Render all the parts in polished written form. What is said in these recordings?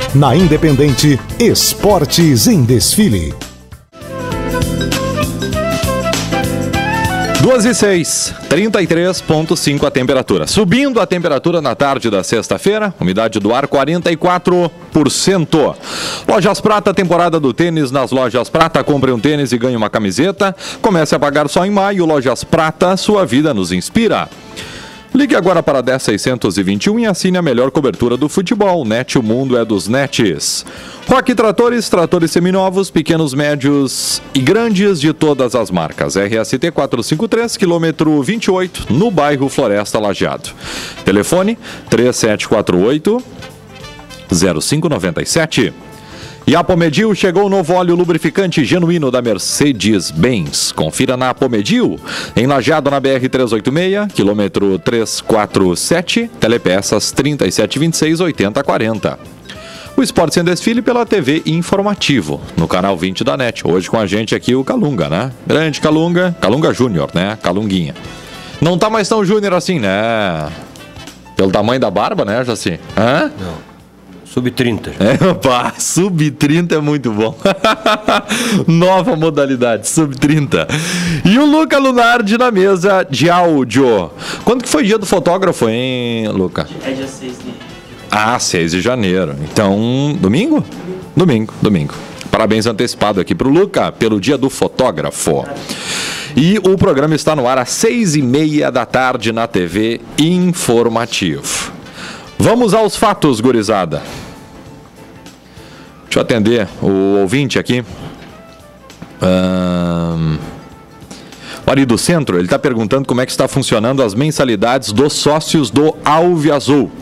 Na Independente, Esportes em Desfile. 2:06, 33,5 a temperatura. Subindo a temperatura na tarde da sexta-feira, umidade do ar 44%. Lojas Prata, temporada do tênis nas Lojas Prata. Compre um tênis e ganhe uma camiseta. Comece a pagar só em maio. Lojas Prata, sua vida nos inspira. Ligue agora para 10.621 e assine a melhor cobertura do futebol. Net, o mundo é dos nets. Roque Tratores, tratores seminovos, pequenos, médios e grandes de todas as marcas. RST 453, quilômetro 28, no bairro Floresta Lajeado. Telefone 3748-0597. E a Apomedil, chegou o novo óleo lubrificante genuíno da Mercedes-Benz. Confira na Apomedil, em Lajeado, na BR-386, quilômetro 347, telepeças 3726-8040. O Esporte Sem Desfile pela TV Informativo, no canal 20 da NET. Hoje com a gente aqui o Calunga, né? Grande Calunga, Calunga Júnior, né? Calunguinha. Não tá mais tão júnior assim, né? Pelo tamanho da barba, né, Jaci? Hã? Não. Sub-30. Opa, sub-30 é muito bom. Nova modalidade, sub-30. E o Luca Lunardi na mesa de áudio. Quando que foi o dia do fotógrafo, hein, Luca? É dia 6 de... 6 de janeiro. Então, domingo? Domingo. Parabéns antecipado aqui pro Luca, pelo dia do fotógrafo. E o programa está no ar às 6:30 da tarde na TV Informativo. Vamos aos fatos, gurizada. Deixa eu atender o ouvinte aqui. O Ari do Centro, ele está perguntando como é que está funcionando as mensalidades dos sócios do Alve Azul.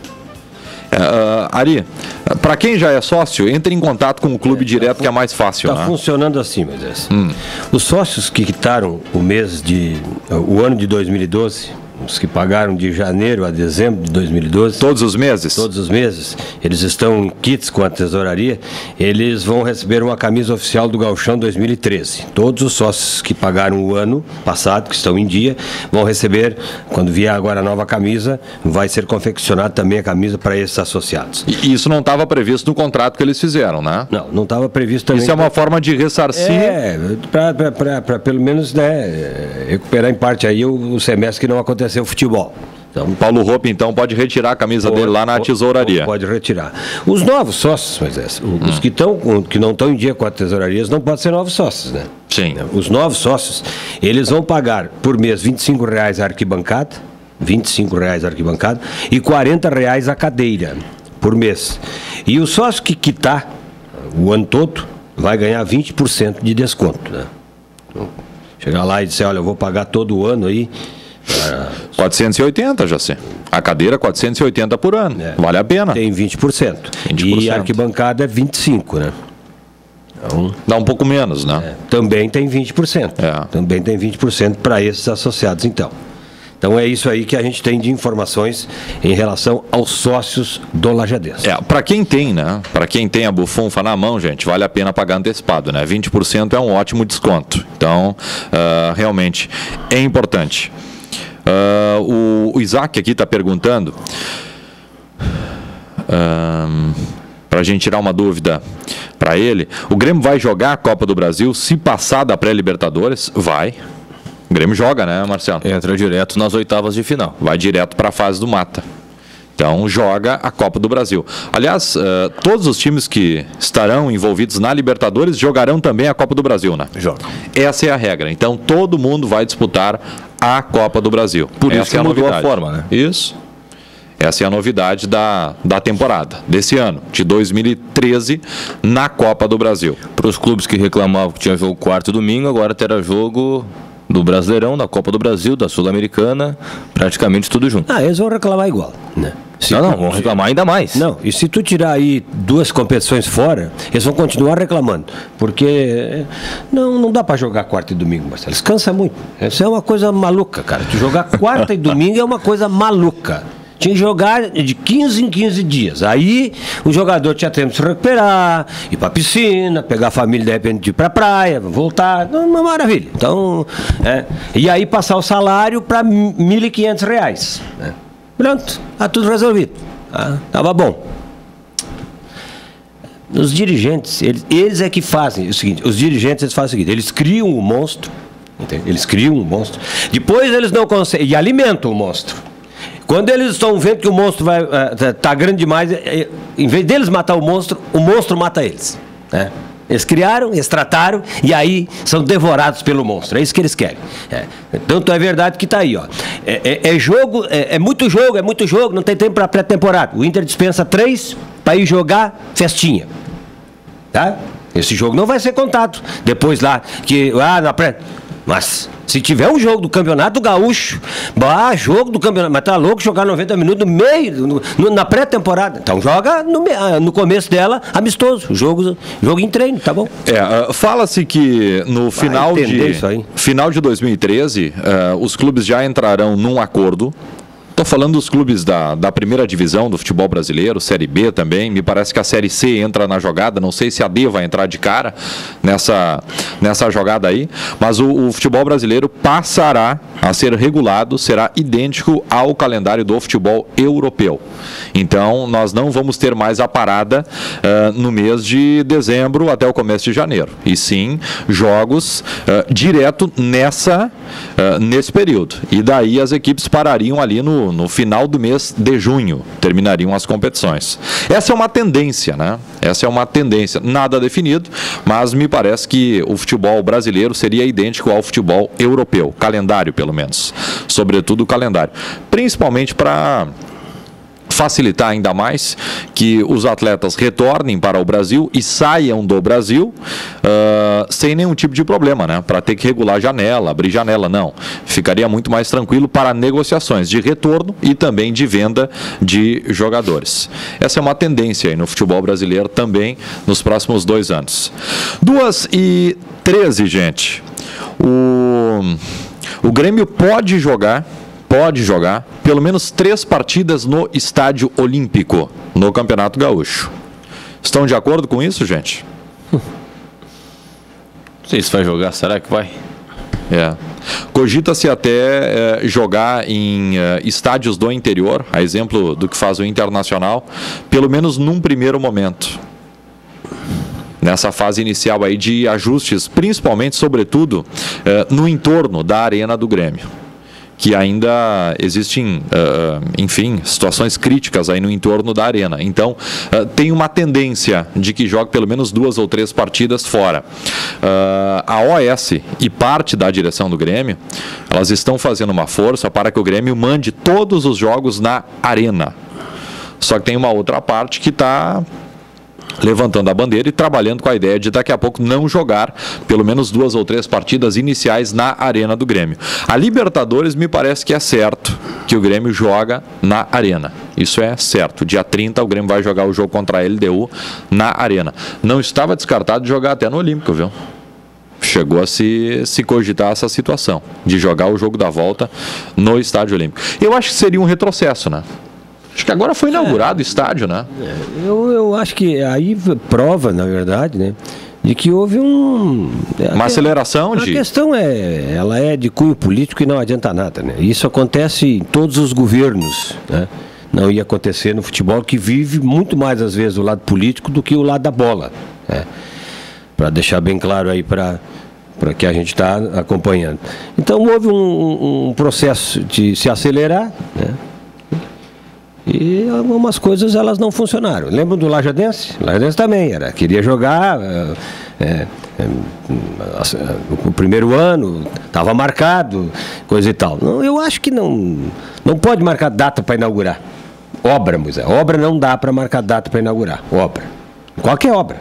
Ari, para quem já é sócio, entre em contato com o clube direto, que é mais fácil. Está funcionando assim, Moisés. Os sócios que quitaram o ano de 2012, os que pagaram de janeiro a dezembro de 2012... Todos os meses? Todos os meses. Eles estão em kits com a tesouraria. Eles vão receber uma camisa oficial do Gauchão 2013. Todos os sócios que pagaram o ano passado, que estão em dia, vão receber, quando vier agora a nova camisa, vai ser confeccionada também a camisa para esses associados. E isso não estava previsto no contrato que eles fizeram, né? Não estava previsto também. Isso é uma forma de ressarcir... para pelo menos, né, recuperar em parte aí o semestre que não aconteceu o futebol. Então, Paulo Roupe, então, pode retirar a camisa dele lá na tesouraria. Pode retirar. Os novos sócios, Moisés, os que não estão em dia com a tesouraria, não podem ser novos sócios, né? Sim. Os novos sócios, eles vão pagar por mês R$25 a arquibancada, R$25 a arquibancada e R$40 a cadeira por mês. E o sócio que quitar o ano todo vai ganhar 20% de desconto, né? Então, chegar lá e dizer, olha, eu vou pagar todo o ano aí, 480, já sei. A cadeira 480 por ano. Vale a pena. Tem 20%. E a arquibancada é 25%, né? Então, dá um pouco menos, né? Também tem 20%. Também tem 20% para esses associados, então. Então é isso aí que a gente tem de informações em relação aos sócios do Lajadense. Para quem tem, né? Para quem tem a bufunfa na mão, gente, vale a pena pagar antecipado, né? 20% é um ótimo desconto. Então, realmente é importante. O Isaac aqui está perguntando, para a gente tirar uma dúvida para ele, o Grêmio vai jogar a Copa do Brasil se passar da pré-Libertadores? Vai. O Grêmio joga, né, Marcelo? Entra direto nas oitavas de final. Vai direto para a fase do mata. Então, joga a Copa do Brasil. Aliás, todos os times que estarão envolvidos na Libertadores jogarão também a Copa do Brasil, né? Jogam. Essa é a regra. Então, todo mundo vai disputar a Copa do Brasil. Por isso que mudou a forma, né? Isso. Essa é a novidade da temporada, desse ano, de 2013, na Copa do Brasil. Para os clubes que reclamavam que tinha jogo quarto e domingo, agora terá jogo do Brasileirão, da Copa do Brasil, da Sul-Americana, praticamente tudo junto. Eles vão reclamar igual, né? Vão reclamar ainda mais. Não, e se tu tirar aí 2 competições fora, eles vão continuar reclamando, porque não dá para jogar quarta e domingo, Marcelo, eles cansam muito. Isso é uma coisa maluca, cara. Tu jogar quarta e domingo é uma coisa maluca. Tinha que jogar de 15 em 15 dias. Aí o jogador tinha tempo de se recuperar, ir para a piscina, pegar a família, de repente ir para a praia, voltar. Uma maravilha. Então, e aí passar o salário para R$1.500. Né? Pronto, está tudo resolvido. Tava bom. Os dirigentes, eles é que fazem o seguinte, os dirigentes eles fazem o seguinte, eles criam o monstro, entende? Eles criam um monstro, depois eles não conseguem, e alimentam o monstro. Quando eles estão vendo que o monstro tá grande demais, em vez deles matar o monstro mata eles, né? Eles criaram, eles trataram, e aí são devorados pelo monstro. É isso que eles querem. Tanto é verdade que está aí, ó. É muito jogo, não tem tempo para pré-temporada. O Inter dispensa 3 para ir jogar festinha. Tá? Esse jogo não vai ser contado. Depois lá, na pré... Mas, se tiver um jogo do Campeonato Gaúcho, jogo do Campeonato, mas tá louco jogar 90 minutos no meio, na pré-temporada. Então joga no começo dela, amistoso, jogo em treino, tá bom? Fala-se que no final de 2013, os clubes já entrarão num acordo. Estou falando dos clubes da primeira divisão do futebol brasileiro, Série B também. Me parece que a Série C entra na jogada. Não sei se a D vai entrar de cara nessa jogada aí. Mas o futebol brasileiro passará a ser regulado, será idêntico ao calendário do futebol europeu. Então, nós não vamos ter mais a parada no mês de dezembro até o começo de janeiro. E sim, jogos direto nesse período. E daí as equipes parariam ali no final do mês de junho, terminariam as competições. Essa é uma tendência, né? Essa é uma tendência, nada definido, mas me parece que o futebol brasileiro seria idêntico ao futebol europeu, calendário pelo menos, sobretudo o calendário, principalmente para facilitar ainda mais que os atletas retornem para o Brasil e saiam do Brasil sem nenhum tipo de problema, né? Para ter que regular janela, abrir janela, não. Ficaria muito mais tranquilo para negociações de retorno e também de venda de jogadores. Essa é uma tendência aí no futebol brasileiro também nos próximos 2 anos. 2h13, gente. O Grêmio pode jogar pelo menos 3 partidas no Estádio Olímpico, no Campeonato Gaúcho. Estão de acordo com isso, gente? Não sei se vai jogar, será que vai? Cogita-se até jogar em estádios do interior, a exemplo do que faz o Internacional, pelo menos num primeiro momento. Nessa fase inicial aí de ajustes, principalmente, sobretudo, no entorno da Arena do Grêmio, que ainda existem, enfim, situações críticas aí no entorno da arena. Então, tem uma tendência de que jogue pelo menos 2 ou 3 partidas fora. A OS e parte da direção do Grêmio, elas estão fazendo uma força para que o Grêmio mande todos os jogos na arena. Só que tem uma outra parte que está levantando a bandeira e trabalhando com a ideia de daqui a pouco não jogar pelo menos 2 ou 3 partidas iniciais na Arena do Grêmio. A Libertadores me parece que é certo que o Grêmio joga na Arena. Isso é certo. Dia 30 o Grêmio vai jogar o jogo contra a LDU na Arena. Não estava descartado de jogar até no Olímpico, viu? Chegou a se cogitar essa situação de jogar o jogo da volta no Estádio Olímpico. Eu acho que seria um retrocesso, né? Acho que agora foi inaugurado o estádio, né? Eu acho que aí prova, na verdade, né, de que houve uma aceleração de... A questão ela é de cunho político e não adianta nada, né? Isso acontece em todos os governos, né? Não ia acontecer no futebol, que vive muito mais, às vezes, o lado político do que o lado da bola, né? Para deixar bem claro aí para que a gente está acompanhando. Então, houve um processo de se acelerar, né? E algumas coisas elas não funcionaram. Lembram do Lajadense? O Lajadense também queria jogar o primeiro ano, estava marcado, coisa e tal. Não, eu acho que não pode marcar data para inaugurar. Obra, Moisés. Obra não dá para marcar data para inaugurar. Obra. Qualquer obra.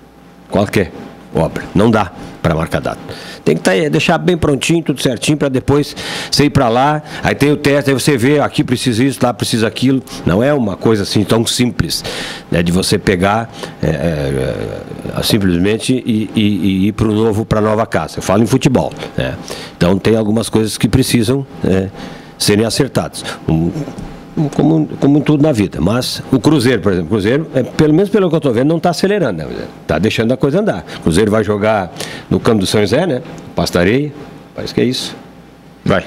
Não dá para marcar data. Tem que deixar bem prontinho, tudo certinho, para depois você ir para lá, aí tem o teste, aí você vê, aqui precisa isso, lá precisa aquilo. Não é uma coisa assim tão simples, né, de você pegar simplesmente e ir para a nova casa. Eu falo em futebol, né? Então tem algumas coisas que precisam serem acertadas. Como em tudo na vida. Mas o Cruzeiro, por exemplo, pelo menos pelo que eu estou vendo, não está acelerando, né? Está deixando a coisa andar. O Cruzeiro vai jogar no campo do São José, né? Pastareia, parece que é isso. Vai.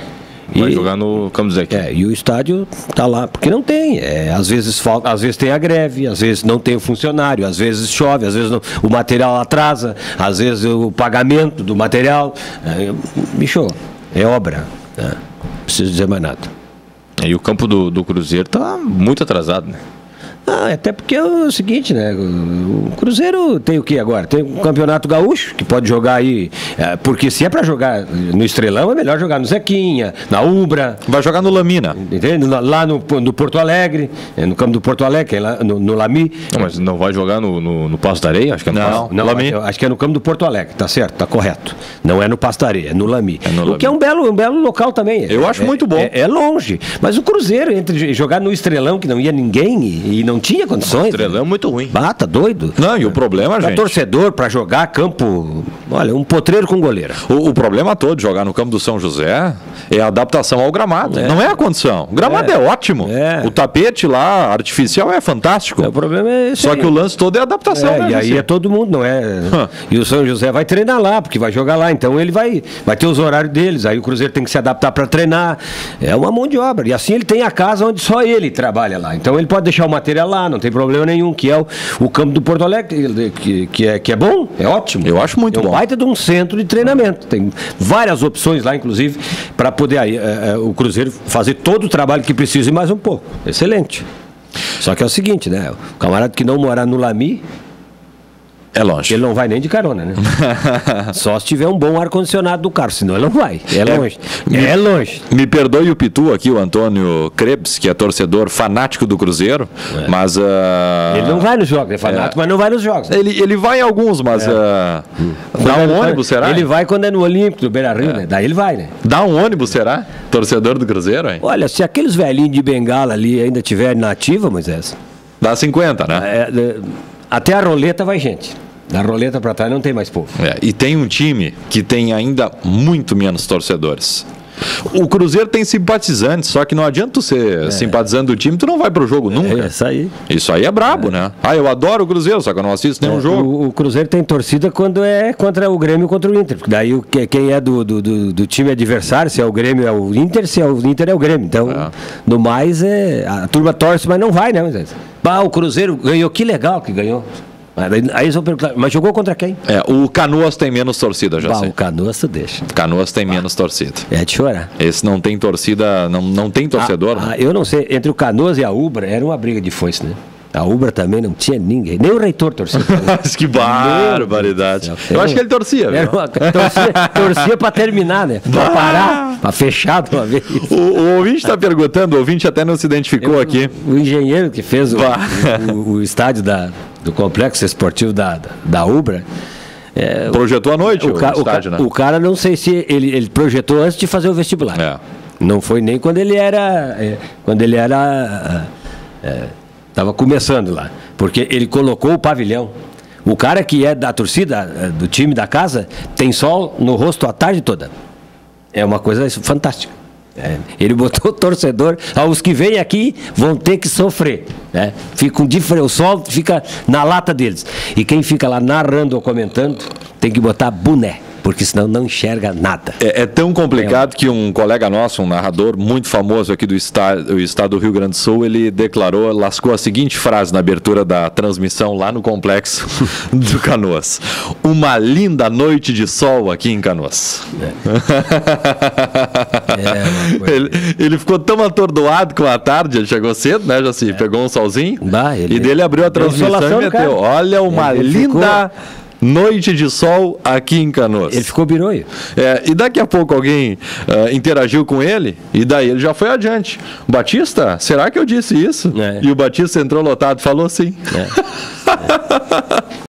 Vai jogar no Campo do Zequinha. E o estádio tá lá, porque não tem. Às vezes falta, às vezes tem a greve, às vezes não tem o funcionário, às vezes chove, às vezes o material atrasa, às vezes o pagamento do material. Bicho, é obra. Não preciso dizer mais nada. E o campo do Cruzeiro tá muito atrasado, né? Até porque é o seguinte, né? O Cruzeiro tem o que agora? Tem o Campeonato Gaúcho, que pode jogar aí. Porque se é pra jogar no Estrelão, é melhor jogar no Zequinha, na Ubra. Vai jogar no Lamina. Entende? Lá no Porto Alegre, no campo do Porto Alegre, que é lá no Lami. Não, mas não vai jogar no Passo da Areia? Acho que é no Passo. Não, Lami. acho que é no campo do Porto Alegre, tá certo, tá correto. Não é no Passo da Areia, é no Lami. É no Lami. O que é um belo local também. Eu acho muito bom. É longe. Mas o Cruzeiro, entre jogar no Estrelão, que não ia ninguém e não tinha condições. Estrelão é muito ruim. Tá doido. Não, e o problema, Pra gente... torcedor, pra jogar campo... Olha, um potreiro com goleira. O problema todo de jogar no campo do São José é a adaptação ao gramado. Não é a condição. O gramado é ótimo. O tapete lá, artificial, é fantástico. O problema é esse. Só que o lance todo é a adaptação, né? E aí José? é todo mundo, não é? E o São José vai treinar lá, porque vai jogar lá. Então ele vai ter os horários deles. Aí o Cruzeiro tem que se adaptar para treinar. É uma mão de obra. E assim ele tem a casa onde só ele trabalha lá. Então ele pode deixar o material lá, não tem problema nenhum, que é o campo do Porto Alegre, que é bom, é ótimo. Eu acho muito bom. É um baita de um centro de treinamento. Tem várias opções lá, inclusive, para poder aí, o Cruzeiro fazer todo o trabalho que precisa e mais um pouco. Excelente. Só que é o seguinte, né? O camarada que não morar no Lami, É longe. ele não vai nem de carona, né? Só se tiver um bom ar-condicionado do carro, senão ele não vai. É longe. É longe. Me perdoe o Pitu aqui, o Antônio Krebs, que é torcedor fanático do Cruzeiro, mas... Ele não vai nos jogos, é fanático, mas não vai nos jogos. Ele vai em alguns, mas... Dá um ônibus, será? Ele vai quando é no Olímpico, do Beira-Rio, né? Daí ele vai, né? Dá um ônibus, será? Torcedor do Cruzeiro, hein? Olha, se aqueles velhinhos de bengala ali ainda tiverem na ativa, Moisés, Dá 50, né? até a roleta vai gente. Da roleta pra trás não tem mais povo. E tem um time que tem ainda muito menos torcedores. O Cruzeiro tem simpatizantes, só que não adianta tu ser simpatizante do time, tu não vai pro jogo nunca. Isso aí. Isso aí é brabo, né? Eu adoro o Cruzeiro, só que eu não assisto nenhum jogo. O Cruzeiro tem torcida quando é contra o Grêmio e contra o Inter. Porque daí quem é do time adversário, se é o Grêmio é o Inter, se é o Inter é o Grêmio. Então, no mais, a turma torce, mas não vai, né? O Cruzeiro ganhou, que legal que ganhou. Aí eles vão perguntar, mas jogou contra quem? O Canoas tem menos torcida, já sei. O Canoas tu deixa. Canoas tem menos torcida. É de chorar. Esse não tem torcida, não tem torcedor. Né? Eu não sei, entre o Canoas e a Ubra era uma briga de foice, né? A Ubra também não tinha ninguém, nem o reitor torcia. Mas que barbaridade. Eu acho que ele torcia, viu? Torcia pra terminar, né? Pra parar, pra fechar de uma vez. O ouvinte está perguntando, o ouvinte até não se identificou aqui. O engenheiro que fez o estádio do complexo esportivo da Ubra. Projetou à noite o estádio, né? O cara, não sei se ele projetou antes de fazer o vestibular. Não foi nem quando ele era. Estava começando lá. Porque ele colocou o pavilhão. O cara que é da torcida, do time da casa, tem sol no rosto a tarde toda. É uma coisa fantástica. Ele botou o torcedor, os que vêm aqui vão ter que sofrer, né? O sol fica na lata deles. E quem fica lá narrando ou comentando tem que botar boné, porque senão não enxerga nada. É tão complicado que um colega nosso, um narrador muito famoso aqui do estado do Rio Grande do Sul, ele lascou a seguinte frase na abertura da transmissão lá no complexo do Canoas: uma linda noite de sol aqui em Canoas. Ele ficou tão atordoado com a tarde, ele chegou cedo, né, Jaci? Pegou um solzinho e dele abriu a transmissão e meteu: olha, uma linda noite de sol aqui em Canoas. Ele ficou biroio. E daqui a pouco alguém interagiu com ele e daí ele já foi adiante. Batista, será que eu disse isso? E o Batista entrou lotado, falou sim.